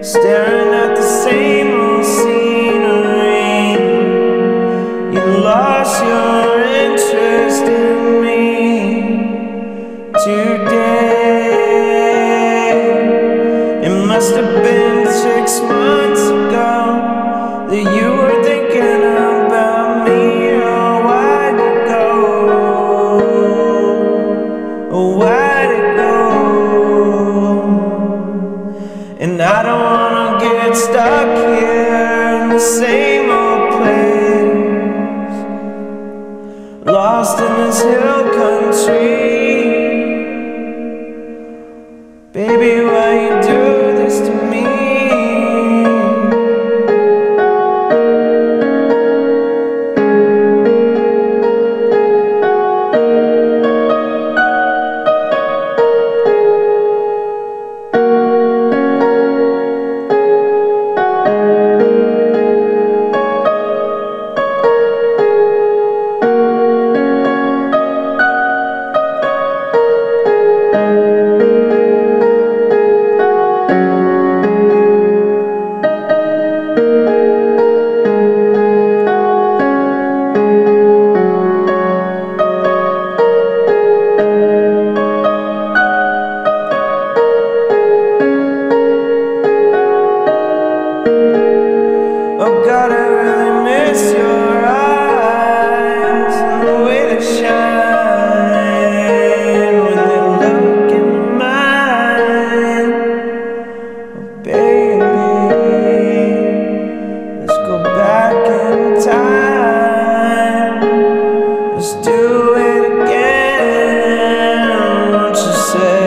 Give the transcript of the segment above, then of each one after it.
staring at the same old scenery. You lost your interest in me today. It must have been 6 months ago that you were thinking about me. Oh, why'd it go? Oh, why'd it go? And I don't wanna get stuck here in the same old place, lost in this hill country. Baby, why you do this to me? Oh God, I really miss your eyes and the way they shine when they look into mine. Oh baby, let's go back in time. Let's do it again, won't you say?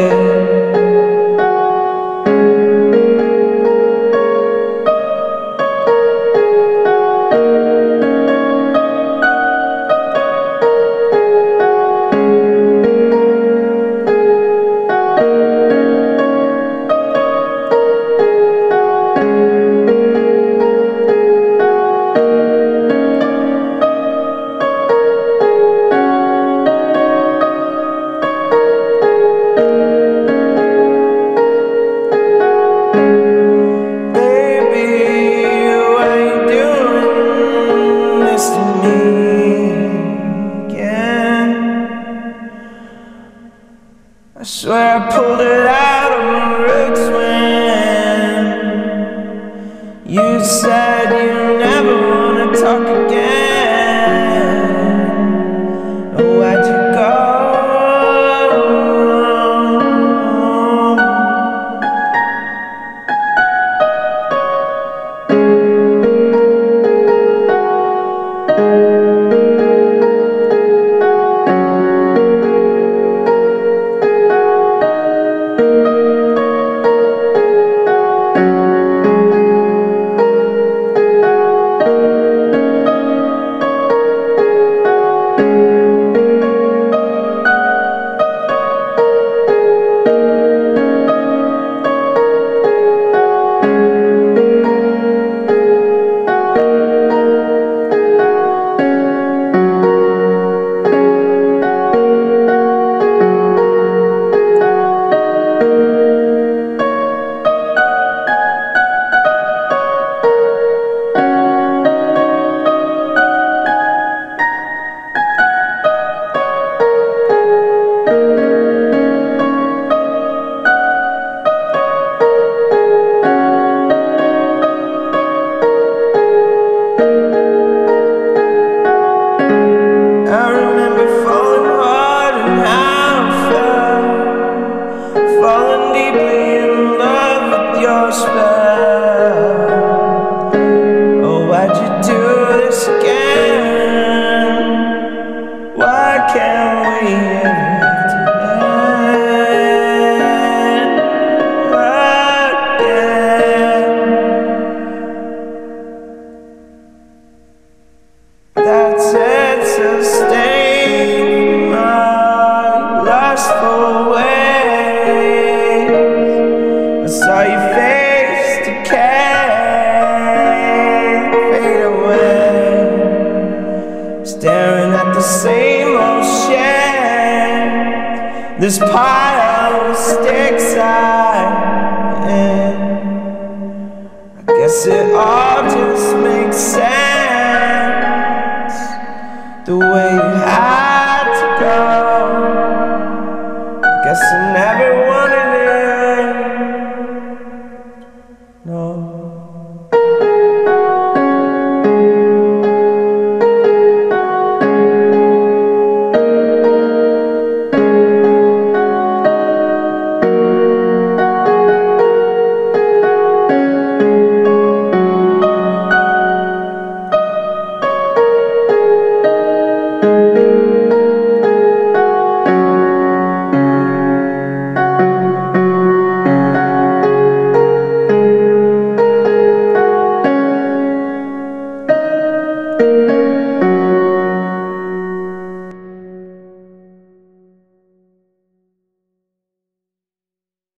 I swear I pulled it out of my roots when you said you never wanna talk again. Oh, why'd you go? Falling deeply in love with your spell. Oh, why'd you do this again? Why can't we have to end again? That's it, sustain my lustful ways. I saw your face decay, fade away, staring at the same old shit. This pile of sticks I'm in. it all just makes sense, the way you had to go. Guess I never wanted it. No.